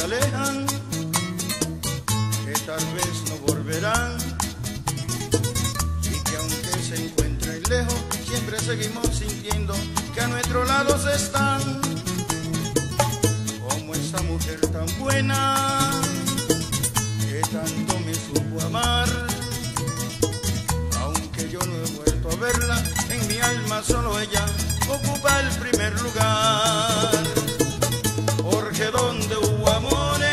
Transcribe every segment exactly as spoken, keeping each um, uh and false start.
alejan, que tal vez no volverán, y que aunque se encuentren lejos, siempre seguimos sintiendo que a nuestro lado se están, como esa mujer tan buena que tanto me supo amar. Aunque yo no he vuelto a verla, en mi alma solo ella ocupa el primer lugar. Porque donde hubo amores,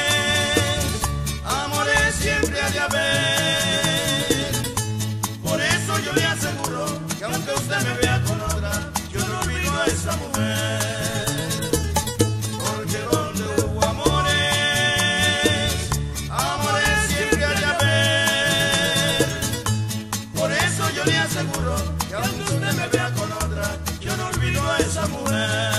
amores siempre ha de haber. Por eso yo le aseguro que aunque usted me vea con otra, yo no olvido a esa mujer. Porque donde hubo amores, amores siempre ha de haber. Por eso yo le aseguro que aunque usted me vea con otra, yo no olvido a esa mujer.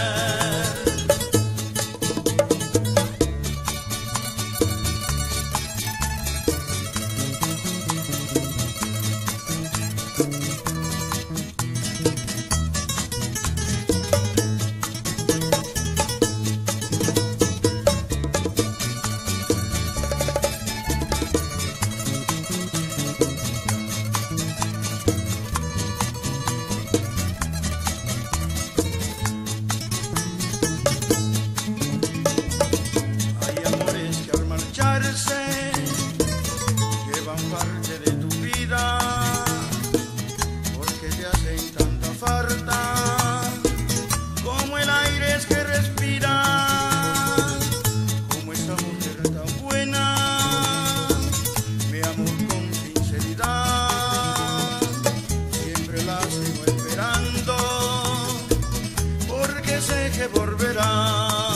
Llevan parte de tu vida, porque te hacen tanta falta, como el aire es que respira, como esa mujer tan buena, mi amor con sinceridad, siempre la sigo esperando, porque sé que volverá.